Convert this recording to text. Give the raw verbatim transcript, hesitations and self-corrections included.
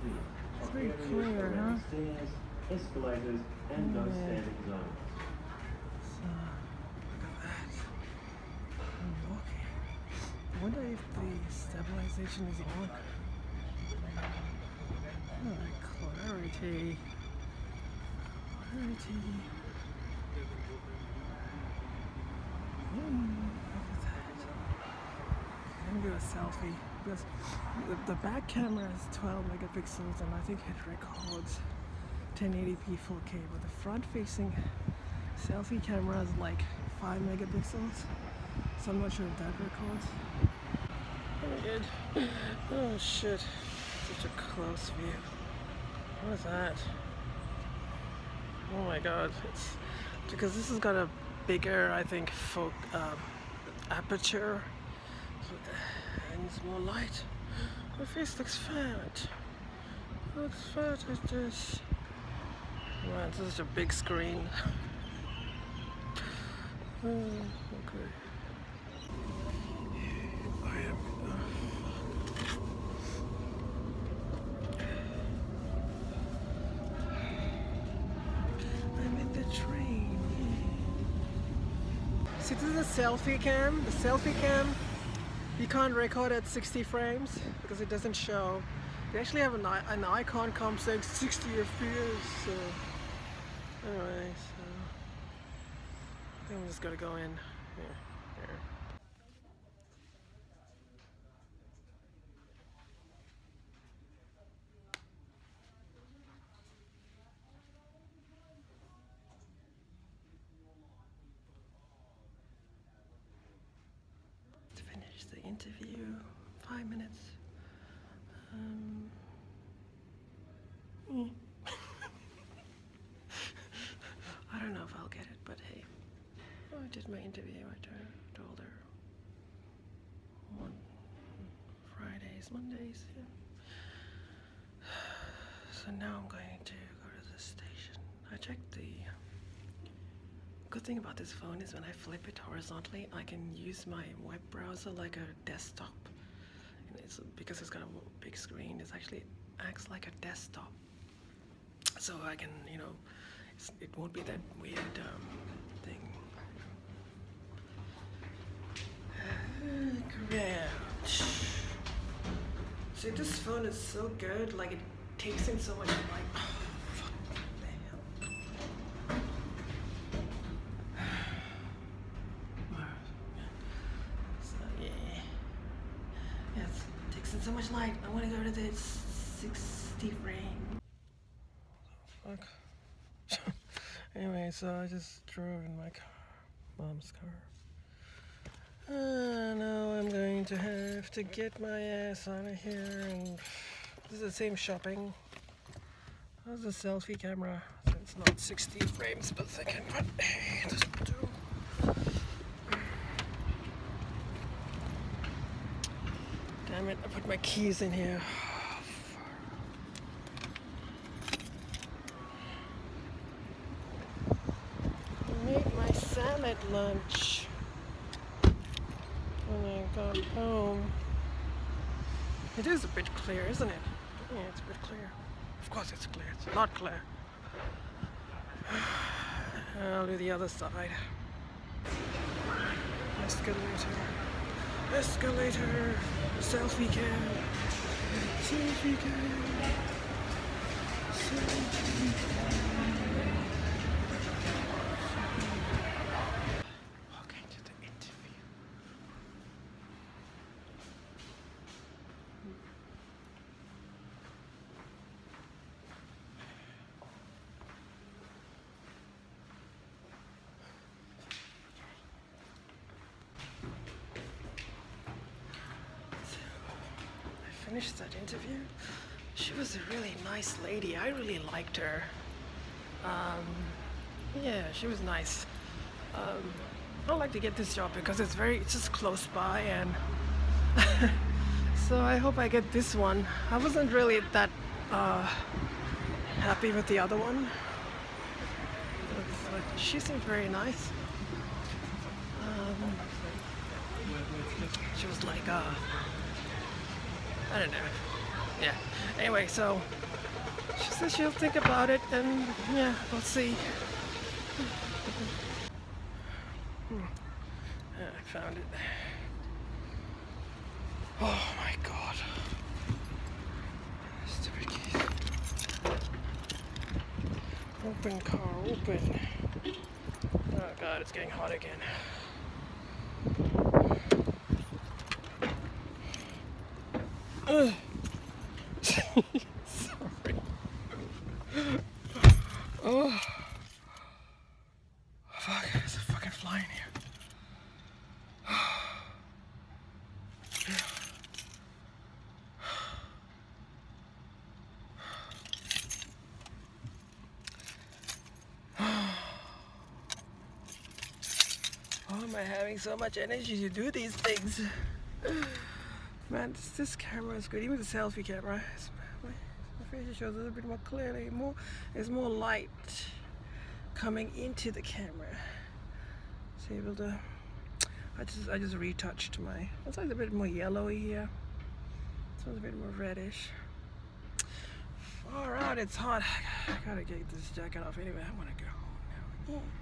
It's very clear, huh? Stairs, escalators, and no standing zones. So, look at that. I'm walking. I wonder if the stabilization is on. Oh, clarity. Clarity. Mm, look at that. I'm gonna do a selfie because the, the back camera is twelve megapixels and I think it records ten eighty p four K, but the front facing selfie camera is like five megapixels, so I'm not sure if that records. Oh, good. Oh shit, such a close view. What is that? Oh my god, it's because this has got a bigger, I think, folk um, aperture, so and it's more light. My face looks fat. Looks fat as this. Man, this is such a big screen. Oh, okay. I am. I'm in the train. See, this is a selfie cam. The selfie cam, you can't record at sixty frames because it doesn't show. They actually have an, an icon come saying sixty F P S. So anyway, so I think I'm just gonna go in here. Here. To finish the interview, five minutes. Um, mm. I don't know if I'll get it, but hey. Oh, I did my interview. I told her one Fridays, Mondays. Yeah. So now I'm going to go to the station. I checked the. Good thing about this phone is when I flip it horizontally, I can use my web browser like a desktop. And it's because it's got a big screen. It actually acts like a desktop. So I can, you know, it's, it won't be that weird um, thing. Crouch. See, this phone is so good. Like it takes in so much light. Oh, fuck the hell. So yeah, yes, it takes in so much light. I want to go to the sixty frame. What the fuck? Anyway, so I just drove in my car, mom's car. Uh, now I'm going to have to get my ass out of here, and this is the same shopping. How's the selfie camera? So it's not sixty frames per second, but hey, it doesn't do. Damn it, I put my keys in here. I made my salad lunch when I got home. It is a bit clear, isn't it? Yeah, it's a bit clear. Of course it's clear. It's not clear. I'll do the other side. Escalator. Escalator. Selfie cam. Selfie cam. Selfie cam. Walking to the interview. Finished that interview. She was a really nice lady. I really liked her. Um, yeah, she was nice. Um, I'd like to get this job because it's very, it's just close by, and so I hope I get this one. I wasn't really that uh, happy with the other one, but she seemed very nice. Um, she was like, uh, I don't know. yeah. Anyway, so she says she'll think about it, and yeah, we'll see. Hmm. Yeah, I found it. Oh my god. Stupid keys. Open car, open. Oh god, it's getting hot again. Ugh. Sorry. Oh. Fuck, there's a fucking fly in here. Why am I having so much energy to do these things? Man, this, this camera is good. Even the selfie camera, it's, my, my face shows a little bit more clearly. More, there's more light coming into the camera. So able to. I just, I just retouched my. It's like a bit more yellowy here. This one's a bit more reddish. Far out, it's hot. I gotta get this jacket off anyway. I wanna go home now. Yeah.